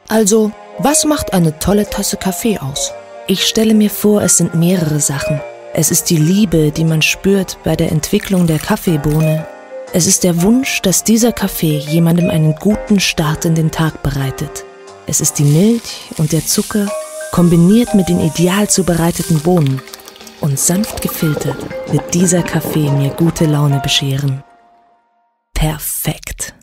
Also, was macht eine tolle Tasse Kaffee aus? Ich stelle mir vor, es sind mehrere Sachen. Es ist die Liebe, die man spürt bei der Entwicklung der Kaffeebohne. Es ist der Wunsch, dass dieser Kaffee jemandem einen guten Start in den Tag bereitet. Es ist die Milch und der Zucker, kombiniert mit den ideal zubereiteten Bohnen. Und sanft gefiltert wird dieser Kaffee mir gute Laune bescheren. Perfekt.